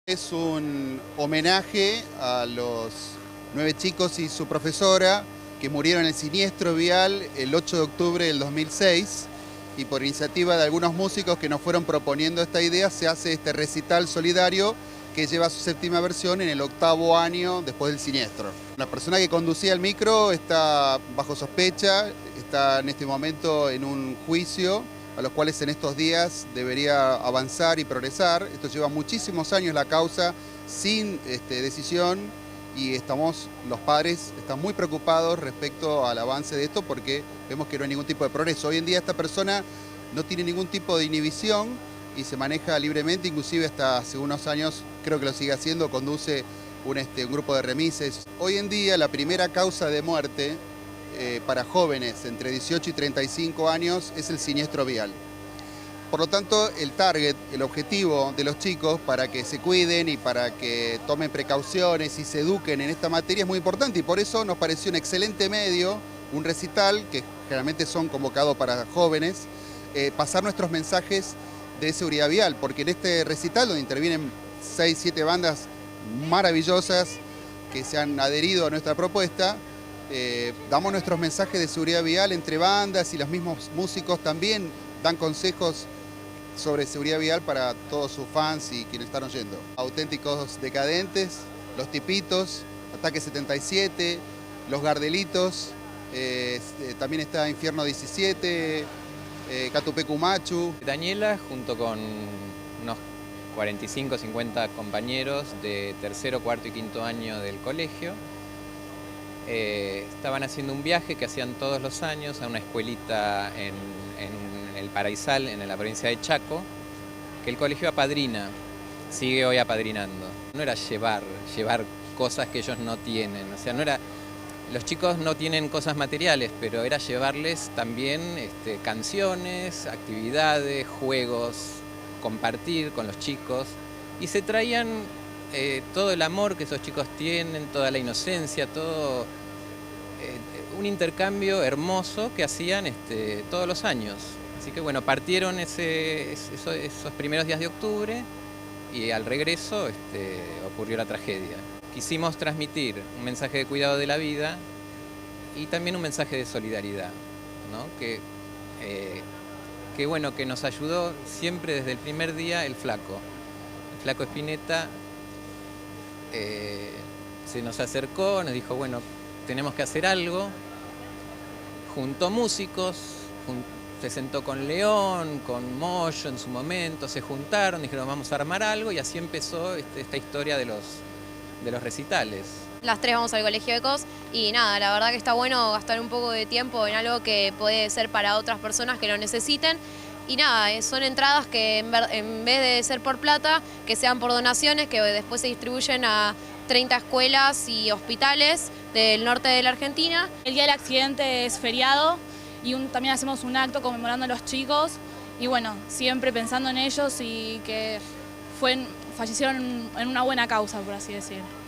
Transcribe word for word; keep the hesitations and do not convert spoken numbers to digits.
Es un homenaje a los nueve chicos y su profesora que murieron en el siniestro vial el ocho de octubre del dos mil seis, y por iniciativa de algunos músicos que nos fueron proponiendo esta idea se hace este recital solidario que lleva su séptima versión en el octavo año después del siniestro. La persona que conducía el micro está bajo sospecha, está en este momento en un juicio a los cuales en estos días debería avanzar y progresar. Esto lleva muchísimos años la causa sin este, decisión, y estamos, los padres están muy preocupados respecto al avance de esto porque vemos que no hay ningún tipo de progreso. Hoy en día esta persona no tiene ningún tipo de inhibición y se maneja libremente, inclusive hasta hace unos años creo que lo sigue haciendo, conduce un, este, un grupo de remises. Hoy en día la primera causa de muerte eh, para jóvenes entre dieciocho y treinta y cinco años es el siniestro vial. Por lo tanto, el target, el objetivo de los chicos para que se cuiden y para que tomen precauciones y se eduquen en esta materia es muy importante, y por eso nos pareció un excelente medio, un recital, que generalmente son convocados para jóvenes, eh, pasar nuestros mensajes de seguridad vial, porque en este recital, donde intervienen seis, siete bandas maravillosas que se han adherido a nuestra propuesta, eh, damos nuestros mensajes de seguridad vial entre bandas, y los mismos músicos también dan consejos sobre seguridad vial para todos sus fans y quienes están oyendo. Auténticos Decadentes, Los Tipitos, Ataque setenta y siete, Los Gardelitos, eh, también está Infierno diecisiete, eh, Catupecu Machu. Daniela, junto con unos cuarenta y cinco, cincuenta compañeros de tercero, cuarto y quinto año del colegio, eh, estaban haciendo un viaje que hacían todos los años a una escuelita en, en el Paraisal, en la provincia de Chaco, que el colegio apadrina, sigue hoy apadrinando. No era llevar, llevar cosas que ellos no tienen, o sea, no era, los chicos no tienen cosas materiales, pero era llevarles también este, canciones, actividades, juegos, compartir con los chicos, y se traían eh, todo el amor que esos chicos tienen, toda la inocencia, todo eh, un intercambio hermoso que hacían este, todos los años. Así que bueno, partieron ese, esos, esos primeros días de octubre, y al regreso este, ocurrió la tragedia. Quisimos transmitir un mensaje de cuidado de la vida y también un mensaje de solidaridad, ¿no? que, eh, que, bueno, que nos ayudó siempre desde el primer día el Flaco. El Flaco Spinetta eh, se nos acercó, nos dijo, bueno, tenemos que hacer algo, juntó músicos, juntó, se sentó con León, con Moyo en su momento, se juntaron, dijeron vamos a armar algo, y así empezó este, esta historia de los, de los recitales. Las tres vamos al Colegio Ecos y nada, la verdad que está bueno gastar un poco de tiempo en algo que puede ser para otras personas que lo necesiten. Y nada, son entradas que en, ver, en vez de ser por plata, que sean por donaciones, que después se distribuyen a treinta escuelas y hospitales del norte de la Argentina. El día del accidente es feriado, y un, también hacemos un acto conmemorando a los chicos, y bueno, siempre pensando en ellos y que fue, fallecieron en una buena causa, por así decir.